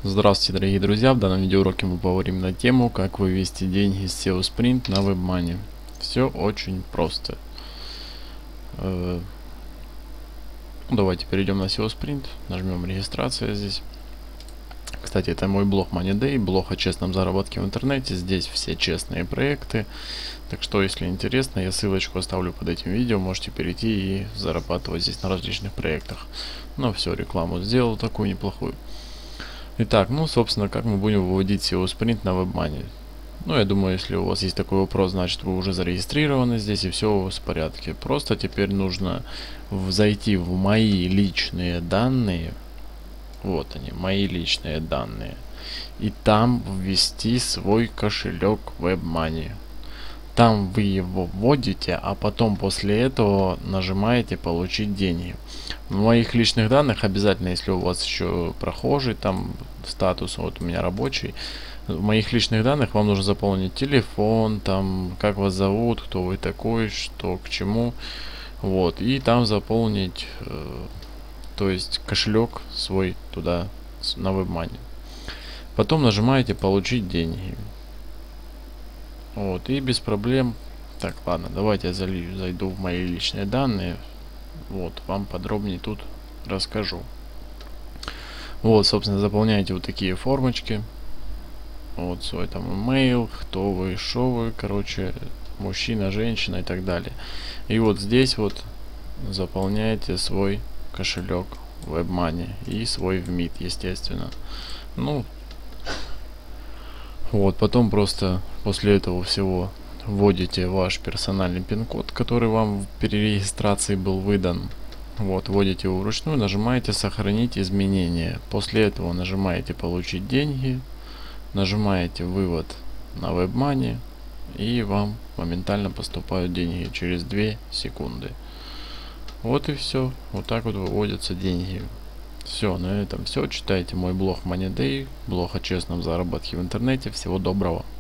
Здравствуйте, дорогие друзья! В данном видеоуроке мы поговорим на тему, как вывести деньги с SEO Sprint на WebMoney. Все очень просто. Давайте перейдем на SEO Sprint, нажмем регистрация здесь. Кстати, это мой блог Money Day, блог о честном заработке в интернете. Здесь все честные проекты. Так что, если интересно, я ссылочку оставлю под этим видео. Можете перейти и зарабатывать здесь на различных проектах. Ну все, рекламу сделал такую неплохую. Итак, собственно, как мы будем выводить SEO Sprint на WebMoney? Я думаю, если у вас есть такой вопрос, значит вы уже зарегистрированы здесь и все у вас в порядке. Просто теперь нужно зайти в мои личные данные. Вот они, мои личные данные. И там ввести свой кошелек WebMoney. Там вы его вводите, а потом после этого нажимаете «Получить деньги». В моих личных данных обязательно, если у вас еще прохожий, там статус, вот у меня рабочий, в моих личных данных вам нужно заполнить телефон, там, как вас зовут, кто вы такой, что к чему, вот, и там заполнить, то есть кошелек свой туда на WebMoney. Потом нажимаете «Получить деньги». Вот, и без проблем. Так, ладно, давайте я зайду в мои личные данные. Вот, вам подробнее тут расскажу. Вот, собственно, заполняете вот такие формочки. Вот, свой там email, кто вы, что вы, короче, мужчина, женщина и так далее. И вот здесь вот заполняете свой кошелек WebMoney и свой ВМИТ, естественно. Вот, потом просто после этого всего вводите ваш персональный пин-код, который вам при регистрации был выдан. Вот, вводите его вручную, нажимаете «Сохранить изменения». После этого нажимаете «Получить деньги», нажимаете «Вывод на WebMoney», и вам моментально поступают деньги через 2 секунды. Вот и все. Вот так вот выводятся деньги. Все, на этом все. Читайте мой блог Money Day, блог о честном заработке в интернете. Всего доброго.